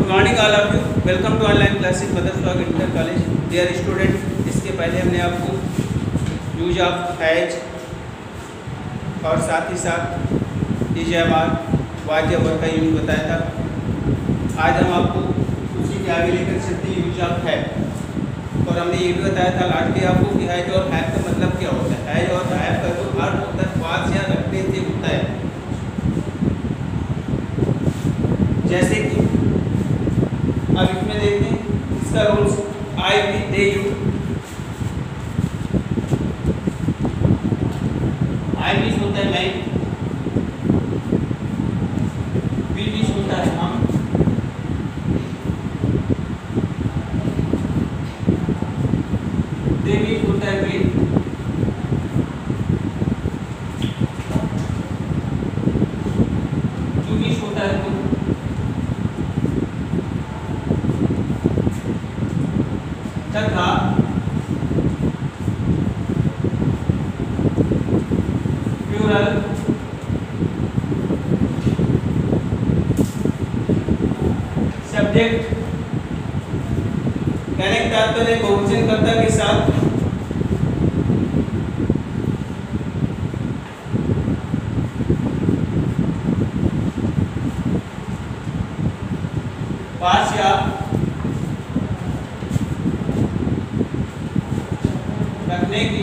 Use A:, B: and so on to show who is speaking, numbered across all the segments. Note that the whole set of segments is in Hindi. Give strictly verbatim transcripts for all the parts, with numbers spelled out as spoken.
A: Morning all of you, welcome to online classes mother स्वाग इंटर कॉलेज। डियर स्टूडेंट, इसके पहले हमने आपको यूज ऑफ हैज और साथ ही साथ is am are was word का यूज बताया था। आज हम आपको उसी के आगे लेकर चलते हैं यूज ऑफ हैव। और हमने ये भी बताया था लास्ट डे आपको कि हैज और हैव का मतलब क्या होता है। हैज और हैव का जो अर्थ होता है पास या रखने से होता है। जैसे कि अब इसमें देखते हैं इसका rules, I we they you. I means होता है मैं, वी मीन्स होता है हम, दे मीन्स होता है वे, यू मीन्स होता है तुम, तथा प्लूरल सब्जेक्ट कनेक्ट तात्पर्य बहुवचन कर्ता के साथ पास या रखने की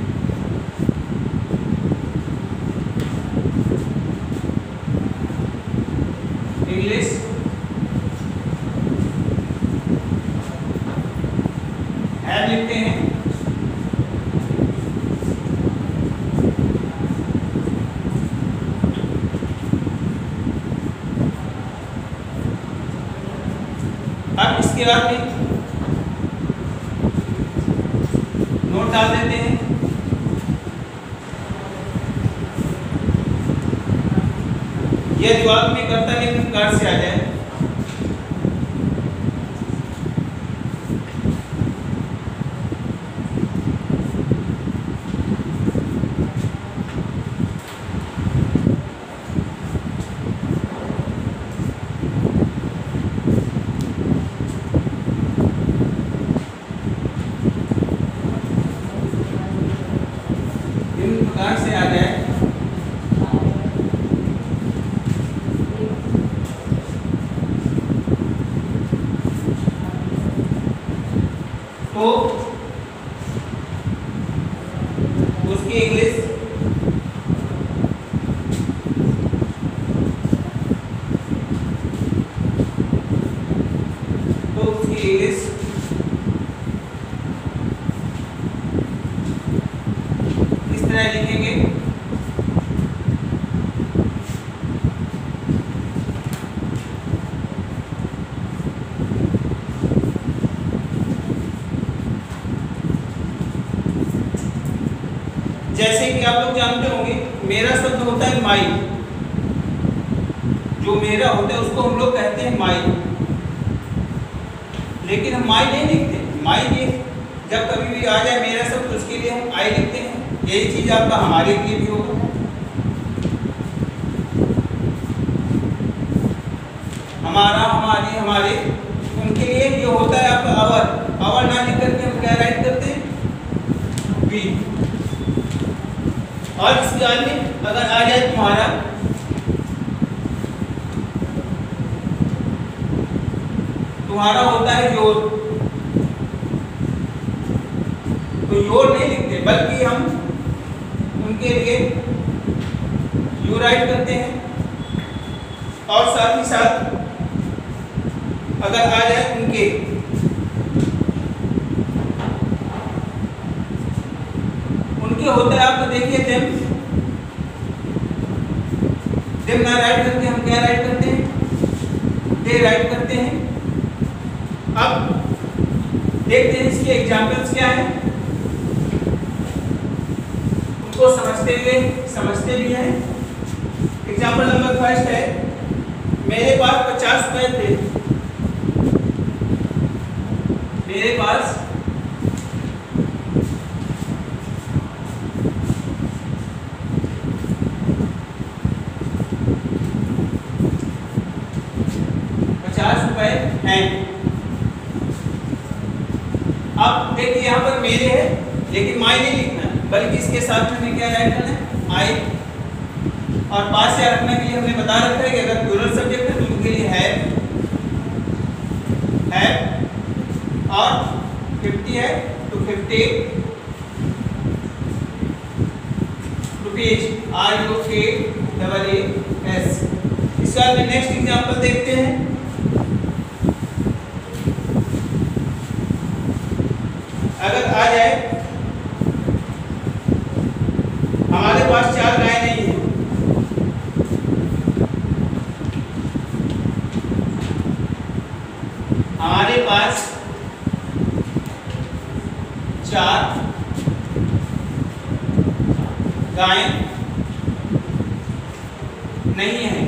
A: इंग्लिश हैव लिखते हैं। अब इसके बाद में नोट डाल देते हैं। यह जवाब में करता निम्न प्रकार से आ जाए। निम्न प्रकार से आ जाए तो उसकी इंग्लिश तो उसकी इंग्लिश इस तरह लिखेंगे। जैसे कि आप लोग जानते होंगे मेरा शब्द होता है माई। जो मेरा होता है उसको हम लोग कहते हैं माई, लेकिन हम माई नहीं लिखते। माई ये जब कभी भी आ जाए मेरा शब्द उसके लिए हम आई लिखते हैं। यही चीज आपका हमारे लिए भी होगा। हमारा, हमारी, हमारे, उनके लिए ये होता है आपका आवर। आवर ना लिख करके हम क्या राइट करते हैं, वी। और इसके आगे अगर आ जाए तुम्हारा, तुम्हारा होता है योर। तो योर नहीं लिखते बल्कि हम उनके लिए यू राइट करते हैं। और साथ ही साथ अगर आ जाए उनके, उनके होता है आपको देखिए देम। देम ना राइट करके हम क्या राइट करते हैं, दे राइट करते हैं। अब देखते हैं इसके एग्जाम्पल्स क्या हैं। उनको समझते हुए समझते भी हैं। एग्जाम्पल नंबर फर्स्ट है, मेरे पास पचास रुपए थे। मेरे पास पचास रुपए हैं। अब देखिए यहाँ पर मेरे है, लेकिन माई नहीं लिखना है, बल्कि इसके साथ में हमें क्या ऐड करना है, आई। और पास या रखने के लिए हमने बता रखा है कि अगर प्लूरल सब्जेक्ट है तो उनके लिए है है और फिफ्टी है तो fifty rupees, R U K double A S. इसके बाद में नेक्स्ट एग्जांपल देखते हैं। अगर आ जाए, हमारे पास चार गाय नहीं है, हमारे पास चार गाय नहीं है।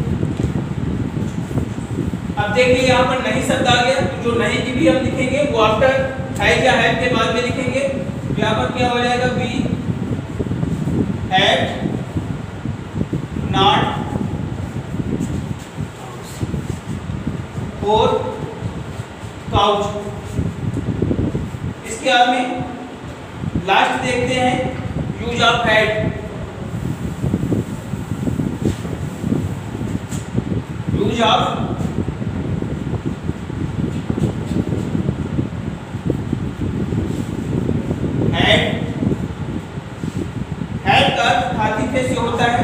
A: अब देखिए यहाँ पर नहीं शब्द आ गया, तो जो नहीं की भी हम लिखेंगे वो आफ्टर है या है के बाद में लिखेंगे। तो यहाँ पर क्या हो जाएगा, we had not for couch. इसके बाद में लास्ट देखते हैं, use of had. Use of had. Had का हाथी थे से होता है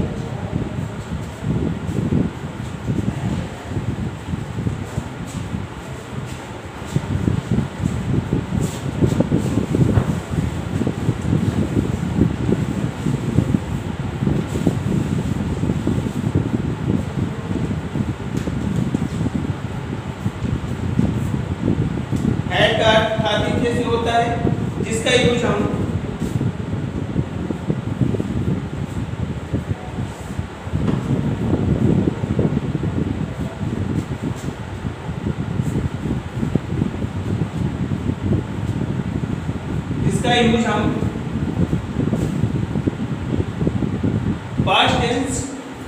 A: हैड का हाथी थे से होता है, जिसका यूज हम जिसका यूज हम पास्ट टेंस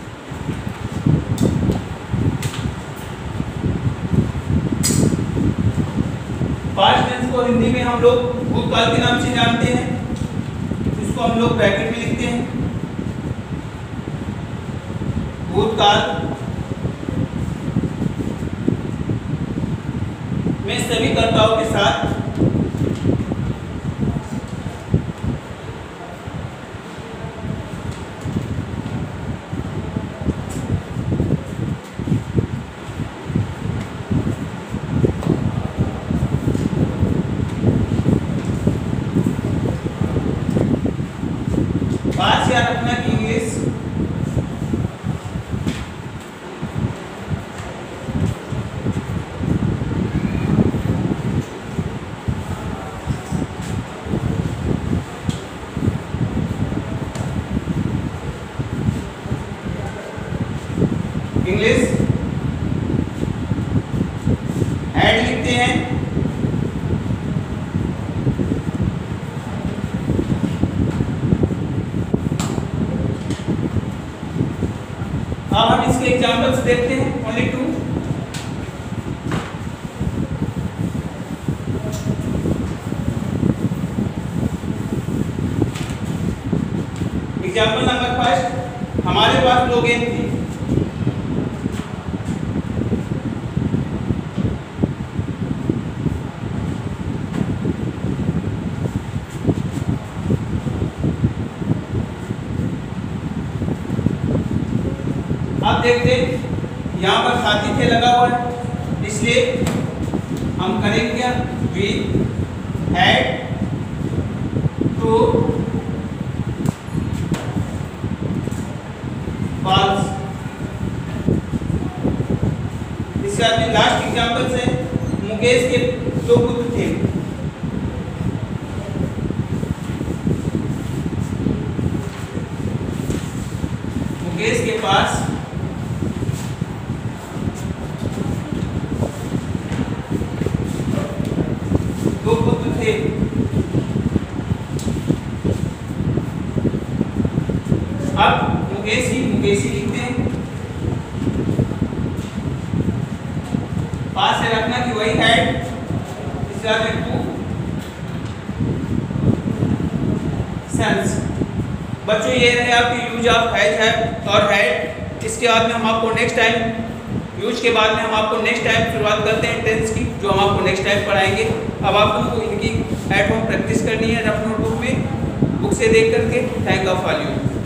A: पास्ट टेंस को हिंदी में हम लोग भूतकाल के नाम से जानते हैं, इसको हम लोग ब्रैकेट में लिखते हैं। भूतकाल में सभी कर्ताओं के साथ पास याद रखना कि इंग्लिश इंग्लिश ऐड लिखते हैं। अब हम इसके एग्जांपल्स देखते हैं, only two. Example number first, हमारे पास लोगेन थी। अब देखते हैं, यहाँ पर हाथी थे लगा हुआ है, इसलिए हम करेंगे क्या, वी हैड टू balls। इसके बाद में लास्ट एग्जांपल से, मुकेश के दो पुत्र थे। मुकेश के पास दो पुत्र थे। अब मुकेश ही मुकेश ही लिखते हैं। पास से रखना कि वही हैड, इसके बाद में टू सन्स। बच्चों ये रहे आपकी यूज ऑफ हैज है और हैड। इसके बाद में हम आपको नेक्स्ट टाइम यूज के बाद में हम आपको नेक्स्ट टाइम शुरुआत करते हैं टेंस की, जो हम आपको नेक्स्ट टाइम पढ़ाएंगे। अब आप लोगों को इनकी एट होम प्रैक्टिस करनी है रफ नोटबुक में, बुक से देख करके। Thank you for you.